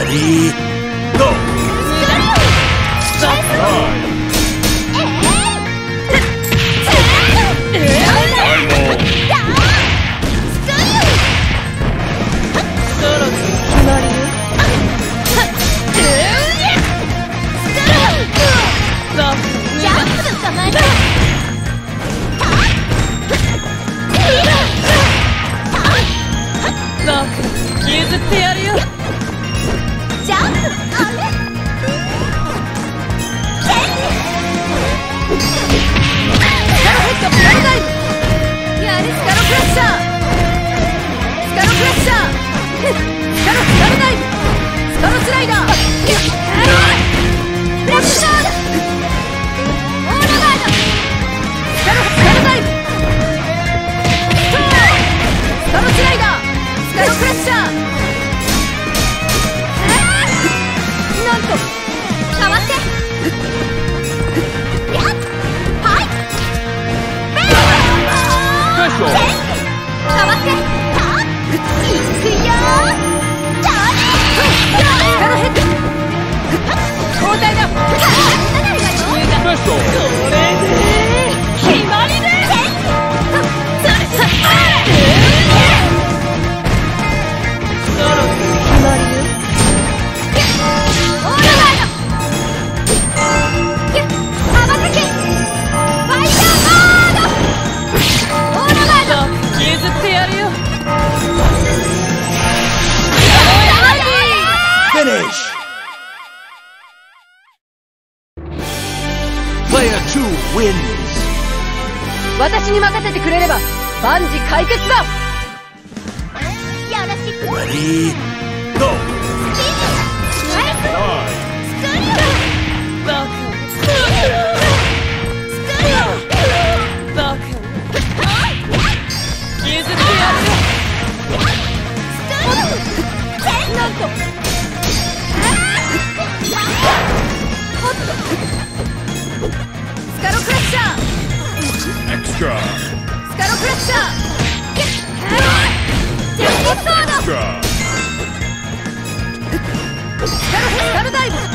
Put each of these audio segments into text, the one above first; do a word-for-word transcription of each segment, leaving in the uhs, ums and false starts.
Ready, go! 譲ってやるよ。 ジャンプ、あれスカロヘッドプライダイブ。やるスカロクラッシャー。スカロクラッシャー。スカロスカロダイブ。スカロスライダー。ブラッシャーだ。オーラガード。スカロスカロダイブ。スカロスライダー。スカロクラッシャー。なんとかわってやっはいベーかわってはっいくよーチャーリースカロヘッド交代だこれで決まりね決まりよ譲ってやるよ。 Finish! Player two wins! 私に任せてくれれば万事解決だ。よろしく。 Ready, go! 譲ってやるよ。 なんとスカロクラッシャー。 Extra! スカロクラッシャー。ジャスティスソード。 Extra! スカロスカロダイブ。ジ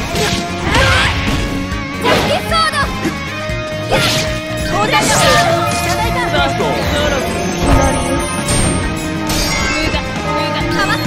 ャスティスソード。交代だ。 Special! かわって。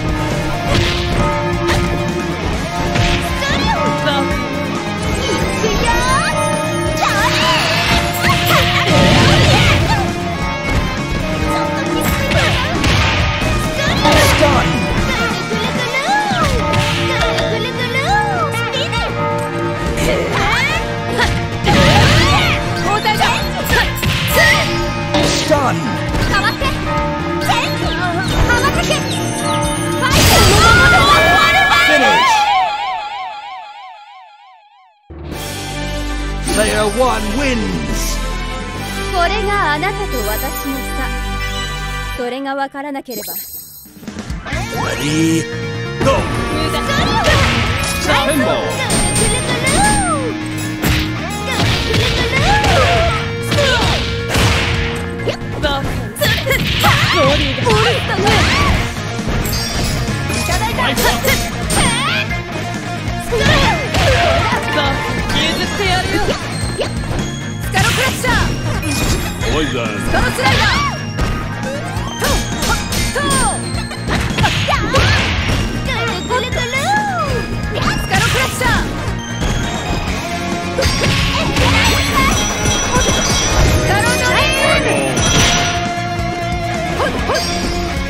Done! かわって。羽ばたけ。ファイト。 Player one wins! これがあなたと私の差。それがわからなければ。 Ready, go! Pinball! ゴーリーが折れたね。いただいた。 譲ってやるよ。 スカロクラッシャー。 Poison! スカロスライダー。トートーぐるぐるぐるスカロクラッシャー。スカロドレーム。ほっほっ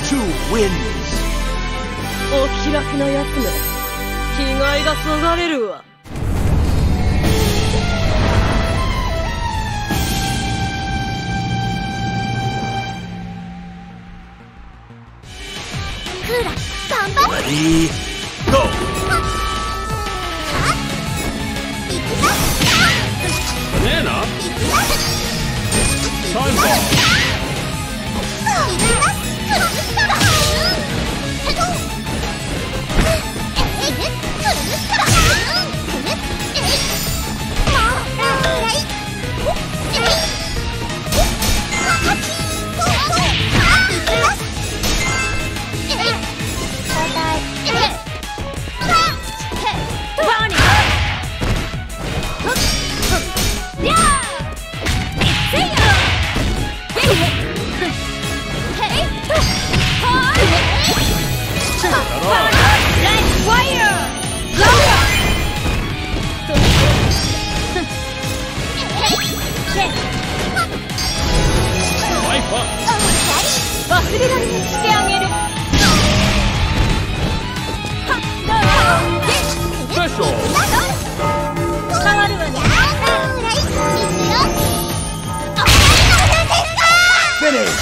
two wins. お気楽なやつめ、気概がそがれるわ。 クーラ頑張って。 Ready, go! いくぞ。 Banana? いくよ。 Time bomb! 忘れられにしてあげる。 Special! 変わるわね。 Finish!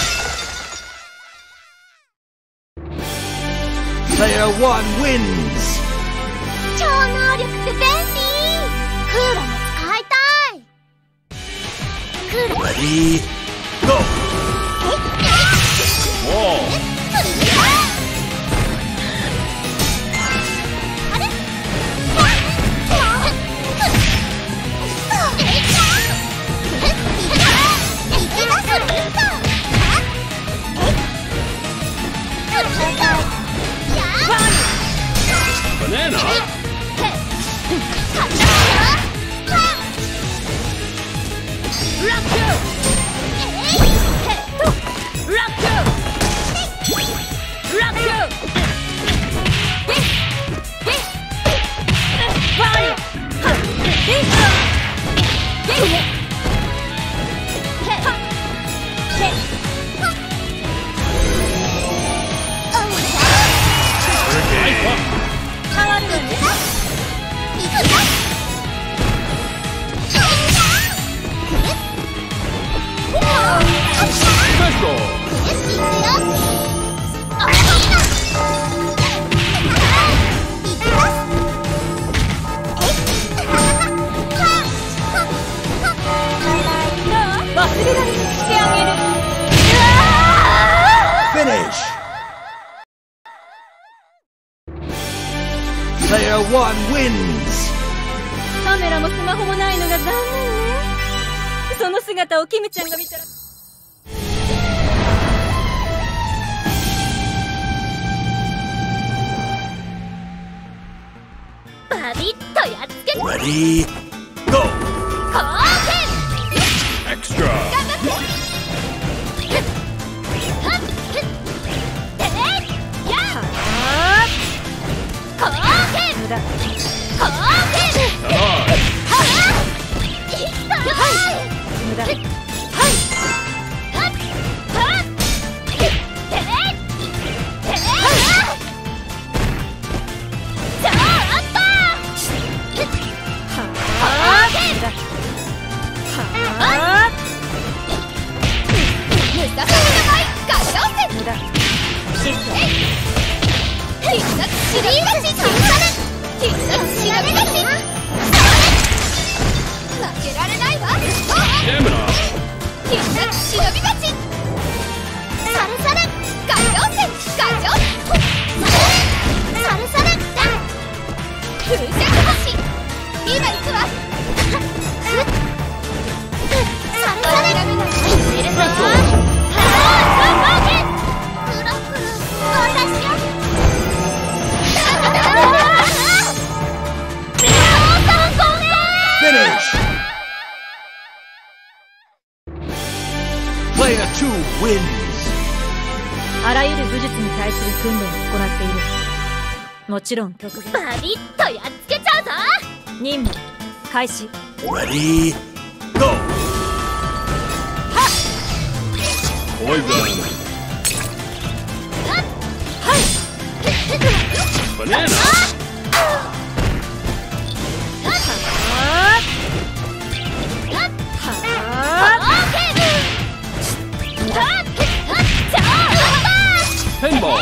Player one wins! 超能力って便利。クーラも使いたい。クーラ Ready, go! Wall! バナナ? 忘れられにしてあげる。 Finish! Player one wins! カメラもスマホもないのが残念ね。その姿をキムちゃんが見たら。 バビッとやっつけ。 Ready, go! 光線 Extra! あらゆる武術に対する訓練を行っている。もちろん特別。 バリッとやっつけちゃうぞ。 任務開始。 Ready, go! Poison! Banana. Pinball.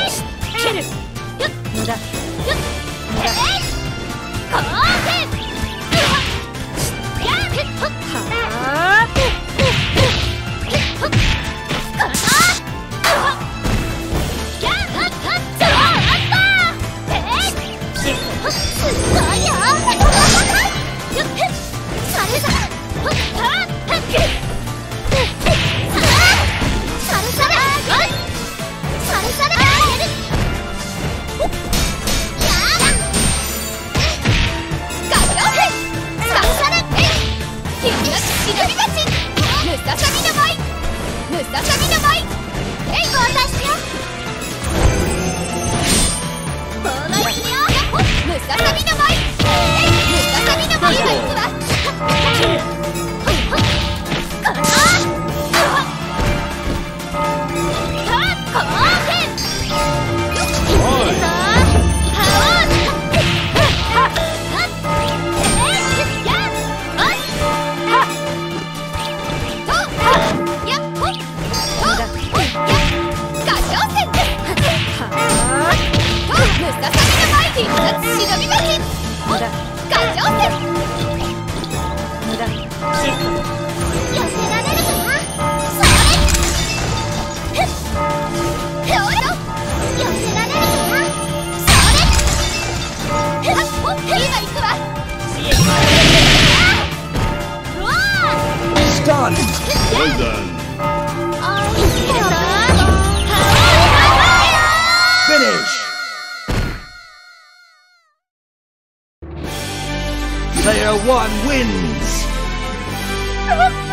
Done. Well done. Finish. Player one wins.